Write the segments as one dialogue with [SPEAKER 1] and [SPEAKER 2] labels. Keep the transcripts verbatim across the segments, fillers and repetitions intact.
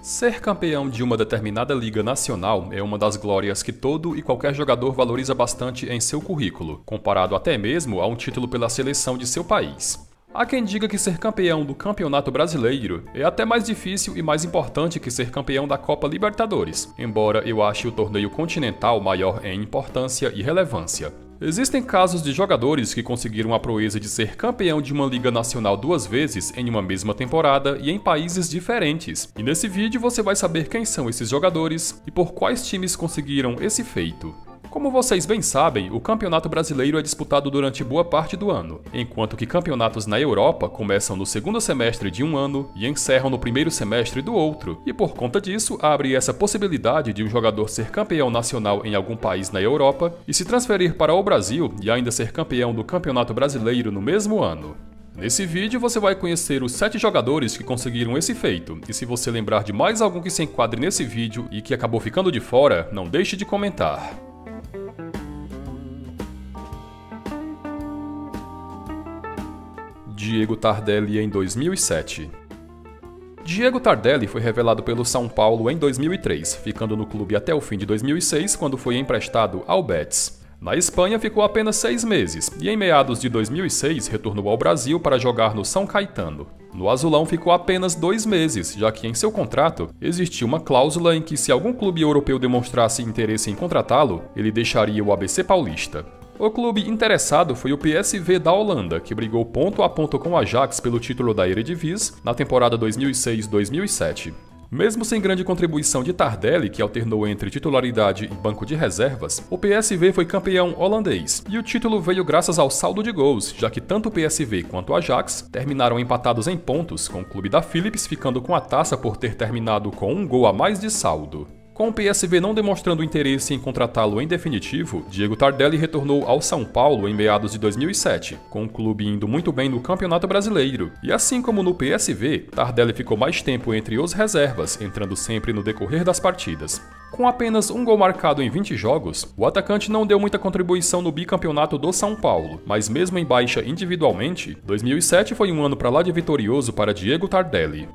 [SPEAKER 1] Ser campeão de uma determinada liga nacional é uma das glórias que todo e qualquer jogador valoriza bastante em seu currículo, comparado até mesmo a um título pela seleção de seu país. Há quem diga que ser campeão do Campeonato Brasileiro é até mais difícil e mais importante que ser campeão da Copa Libertadores, embora eu ache o torneio continental maior em importância e relevância. Existem casos de jogadores que conseguiram a proeza de ser campeão de uma liga nacional duas vezes em uma mesma temporada e em países diferentes. E nesse vídeo você vai saber quem são esses jogadores e por quais times conseguiram esse feito. Como vocês bem sabem, o Campeonato Brasileiro é disputado durante boa parte do ano, enquanto que campeonatos na Europa começam no segundo semestre de um ano e encerram no primeiro semestre do outro, e por conta disso abre essa possibilidade de um jogador ser campeão nacional em algum país na Europa e se transferir para o Brasil e ainda ser campeão do Campeonato Brasileiro no mesmo ano. Nesse vídeo você vai conhecer os sete jogadores que conseguiram esse feito, e se você lembrar de mais algum que se enquadre nesse vídeo e que acabou ficando de fora, não deixe de comentar. Diego Tardelli em dois mil e sete. Diego Tardelli foi revelado pelo São Paulo em dois mil e três, ficando no clube até o fim de dois mil e seis, quando foi emprestado ao Betis. Na Espanha ficou apenas seis meses, e em meados de dois mil e seis retornou ao Brasil para jogar no São Caetano. No Azulão ficou apenas dois meses, já que em seu contrato existia uma cláusula em que se algum clube europeu demonstrasse interesse em contratá-lo, ele deixaria o A B C Paulista. O clube interessado foi o P S V da Holanda, que brigou ponto a ponto com o Ajax pelo título da Eredivisie na temporada dois mil e seis dois mil e sete. Mesmo sem grande contribuição de Tardelli, que alternou entre titularidade e banco de reservas, o P S V foi campeão holandês, e o título veio graças ao saldo de gols, já que tanto o P S V quanto o Ajax terminaram empatados em pontos, com o clube da Philips ficando com a taça por ter terminado com um gol a mais de saldo. Com o P S V não demonstrando interesse em contratá-lo em definitivo, Diego Tardelli retornou ao São Paulo em meados de dois mil e sete, com o clube indo muito bem no Campeonato Brasileiro. E assim como no P S V, Tardelli ficou mais tempo entre os reservas, entrando sempre no decorrer das partidas. Com apenas um gol marcado em vinte jogos, o atacante não deu muita contribuição no bicampeonato do São Paulo, mas mesmo em baixa individualmente, dois mil e sete foi um ano para lá de vitorioso para Diego Tardelli.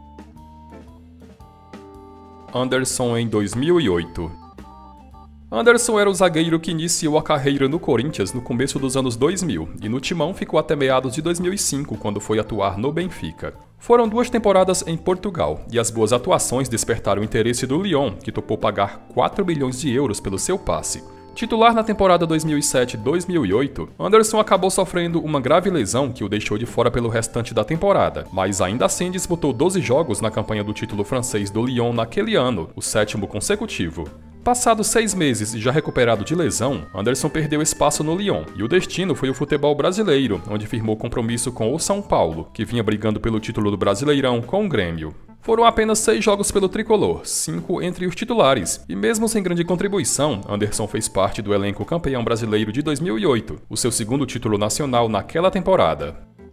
[SPEAKER 1] Anderson em dois mil e oito. Anderson era o zagueiro que iniciou a carreira no Corinthians no começo dos anos dois mil e no Timão ficou até meados de dois mil e cinco, quando foi atuar no Benfica. Foram duas temporadas em Portugal e as boas atuações despertaram o interesse do Lyon, que topou pagar quatro milhões de euros pelo seu passe. Titular na temporada dois mil e sete dois mil e oito, Anderson acabou sofrendo uma grave lesão que o deixou de fora pelo restante da temporada, mas ainda assim disputou doze jogos na campanha do título francês do Lyon naquele ano, o sétimo consecutivo. Passados seis meses e já recuperado de lesão, Anderson perdeu espaço no Lyon, e o destino foi o futebol brasileiro, onde firmou compromisso com o São Paulo, que vinha brigando pelo título do Brasileirão com o Grêmio. Foram apenas seis jogos pelo tricolor, cinco entre os titulares, e mesmo sem grande contribuição, Anderson fez parte do elenco campeão brasileiro de dois mil e oito, o seu segundo título nacional naquela temporada.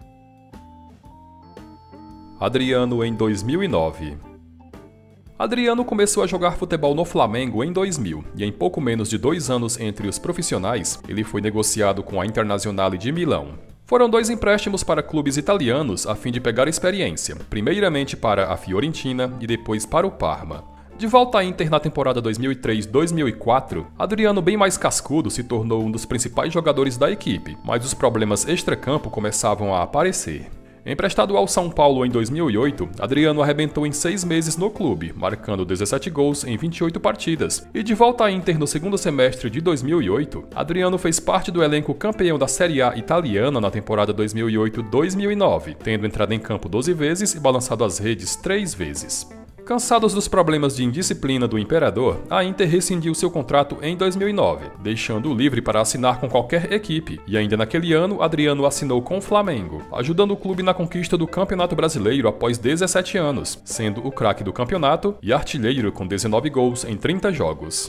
[SPEAKER 1] Adriano em dois mil e nove. Adriano começou a jogar futebol no Flamengo em dois mil, e em pouco menos de dois anos entre os profissionais, ele foi negociado com a Internazionale de Milão. Foram dois empréstimos para clubes italianos a fim de pegar experiência, primeiramente para a Fiorentina e depois para o Parma. De volta à Inter na temporada dois mil e três dois mil e quatro, Adriano, bem mais cascudo, se tornou um dos principais jogadores da equipe, mas os problemas extracampo começavam a aparecer. Emprestado ao São Paulo em dois mil e oito, Adriano arrebentou em seis meses no clube, marcando dezessete gols em vinte e oito partidas. E de volta à Inter no segundo semestre de dois mil e oito, Adriano fez parte do elenco campeão da Série A italiana na temporada dois mil e oito dois mil e nove, tendo entrado em campo doze vezes e balançado as redes três vezes. Cansados dos problemas de indisciplina do Imperador, a Inter rescindiu seu contrato em dois mil e nove, deixando-o livre para assinar com qualquer equipe, e ainda naquele ano Adriano assinou com o Flamengo, ajudando o clube na conquista do Campeonato Brasileiro após dezessete anos, sendo o craque do campeonato e artilheiro com dezenove gols em trinta jogos.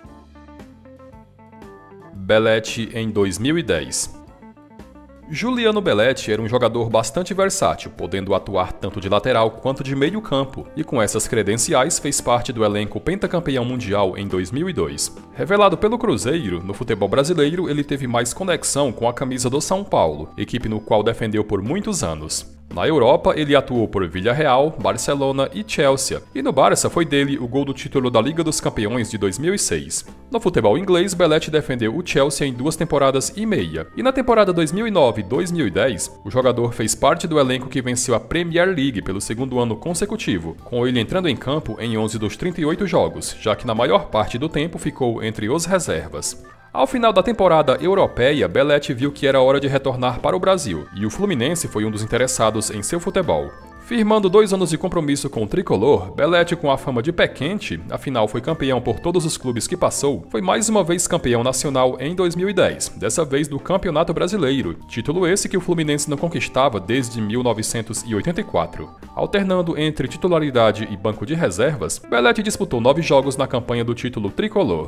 [SPEAKER 1] Belletti em dois mil e dez. Juliano Belletti era um jogador bastante versátil, podendo atuar tanto de lateral quanto de meio campo, e com essas credenciais fez parte do elenco pentacampeão mundial em dois mil e dois. Revelado pelo Cruzeiro, no futebol brasileiro ele teve mais conexão com a camisa do São Paulo, equipe no qual defendeu por muitos anos. Na Europa, ele atuou por Villarreal, Barcelona e Chelsea, e no Barça foi dele o gol do título da Liga dos Campeões de dois mil e seis. No futebol inglês, Belletti defendeu o Chelsea em duas temporadas e meia, e na temporada dois mil e nove dois mil e dez, o jogador fez parte do elenco que venceu a Premier League pelo segundo ano consecutivo, com ele entrando em campo em onze dos trinta e oito jogos, já que na maior parte do tempo ficou entre os reservas. Ao final da temporada europeia, Belletti viu que era hora de retornar para o Brasil, e o Fluminense foi um dos interessados em seu futebol. Firmando dois anos de compromisso com o tricolor, Belletti, com a fama de pé quente, afinal foi campeão por todos os clubes que passou, foi mais uma vez campeão nacional em dois mil e dez, dessa vez do Campeonato Brasileiro, título esse que o Fluminense não conquistava desde mil novecentos e oitenta e quatro. Alternando entre titularidade e banco de reservas, Belletti disputou nove jogos na campanha do título tricolor.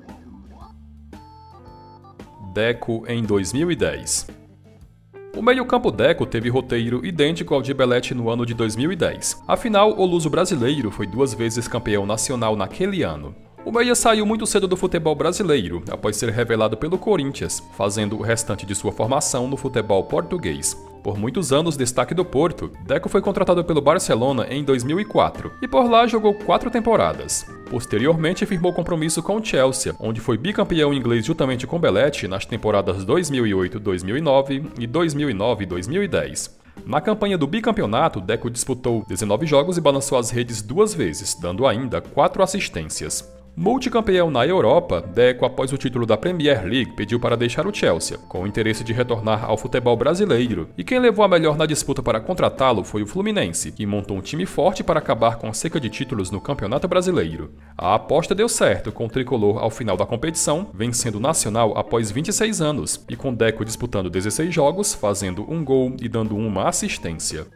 [SPEAKER 1] Deco em dois mil e dez. O meio-campo Deco teve roteiro idêntico ao de Belletti no ano de dois mil e dez. Afinal, o luso brasileiro foi duas vezes campeão nacional naquele ano. O meia saiu muito cedo do futebol brasileiro, após ser revelado pelo Corinthians, fazendo o restante de sua formação no futebol português. Por muitos anos destaque do Porto, Deco foi contratado pelo Barcelona em dois mil e quatro, e por lá jogou quatro temporadas. Posteriormente firmou compromisso com o Chelsea, onde foi bicampeão inglês juntamente com Belletti nas temporadas dois mil e oito dois mil e nove e dois mil e nove dois mil e dez. Na campanha do bicampeonato, Deco disputou dezenove jogos e balançou as redes duas vezes, dando ainda quatro assistências. Multicampeão na Europa, Deco, após o título da Premier League, pediu para deixar o Chelsea, com o interesse de retornar ao futebol brasileiro, e quem levou a melhor na disputa para contratá-lo foi o Fluminense, que montou um time forte para acabar com a seca de títulos no Campeonato Brasileiro. A aposta deu certo, com o tricolor ao final da competição, vencendo o Nacional após vinte e seis anos, e com Deco disputando dezesseis jogos, fazendo um gol e dando uma assistência.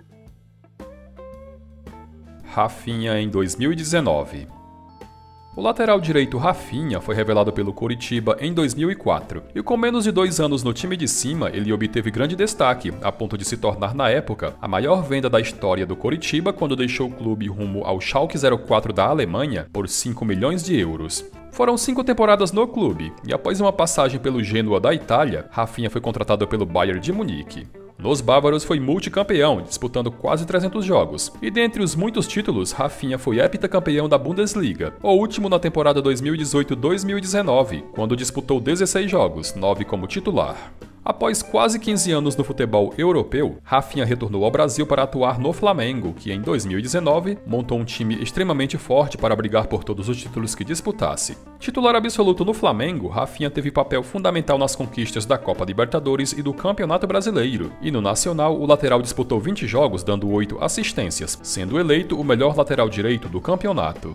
[SPEAKER 1] Rafinha em dois mil e dezenove. O lateral direito Rafinha foi revelado pelo Coritiba em dois mil e quatro, e com menos de dois anos no time de cima, ele obteve grande destaque, a ponto de se tornar, na época, a maior venda da história do Coritiba quando deixou o clube rumo ao Schalke zero quatro da Alemanha por cinco milhões de euros. Foram cinco temporadas no clube, e após uma passagem pelo Genoa da Itália, Rafinha foi contratado pelo Bayern de Munique. Nos bávaros foi multicampeão, disputando quase trezentos jogos, e dentre os muitos títulos, Rafinha foi heptacampeão da Bundesliga, o último na temporada dois mil e dezoito dois mil e dezenove, quando disputou dezesseis jogos, nove como titular. Após quase quinze anos no futebol europeu, Rafinha retornou ao Brasil para atuar no Flamengo, que em dois mil e dezenove montou um time extremamente forte para brigar por todos os títulos que disputasse. Titular absoluto no Flamengo, Rafinha teve papel fundamental nas conquistas da Copa Libertadores e do Campeonato Brasileiro, e no Nacional o lateral disputou vinte jogos dando oito assistências, sendo eleito o melhor lateral direito do campeonato.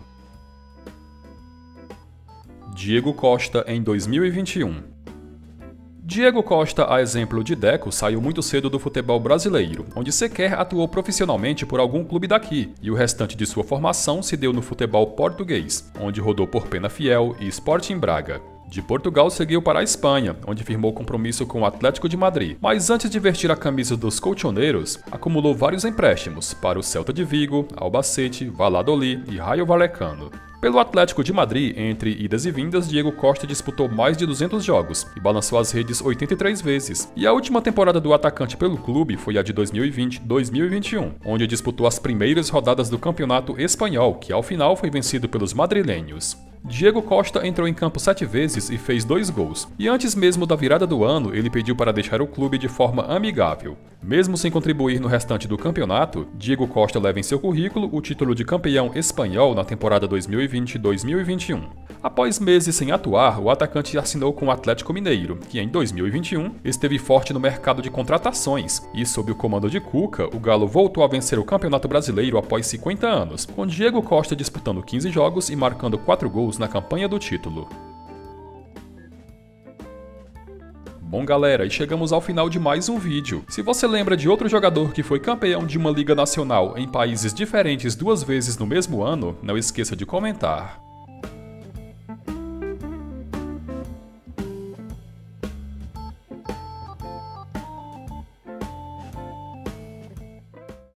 [SPEAKER 1] Diego Costa em dois mil e vinte e um. Diego Costa, a exemplo de Deco, saiu muito cedo do futebol brasileiro, onde sequer atuou profissionalmente por algum clube daqui, e o restante de sua formação se deu no futebol português, onde rodou por Penafiel e Sporting Braga. De Portugal seguiu para a Espanha, onde firmou compromisso com o Atlético de Madrid, mas antes de vestir a camisa dos colchoneiros, acumulou vários empréstimos para o Celta de Vigo, Albacete, Valladolid e Rayo Vallecano. Pelo Atlético de Madrid, entre idas e vindas, Diego Costa disputou mais de duzentos jogos e balançou as redes oitenta e três vezes. E a última temporada do atacante pelo clube foi a de dois mil e vinte dois mil e vinte e um, onde disputou as primeiras rodadas do Campeonato Espanhol, que ao final foi vencido pelos madrilenhos. Diego Costa entrou em campo sete vezes e fez dois gols, e antes mesmo da virada do ano, ele pediu para deixar o clube de forma amigável. Mesmo sem contribuir no restante do campeonato, Diego Costa leva em seu currículo o título de campeão espanhol na temporada dois mil e vinte dois mil e vinte e um. Após meses sem atuar, o atacante assinou com o Atlético Mineiro, que em dois mil e vinte e um esteve forte no mercado de contratações, e sob o comando de Cuca, o Galo voltou a vencer o Campeonato Brasileiro após cinquenta anos, com Diego Costa disputando quinze jogos e marcando quatro gols na campanha do título. Bom galera, e chegamos ao final de mais um vídeo. Se você lembra de outro jogador que foi campeão de uma liga nacional em países diferentes duas vezes no mesmo ano, não esqueça de comentar.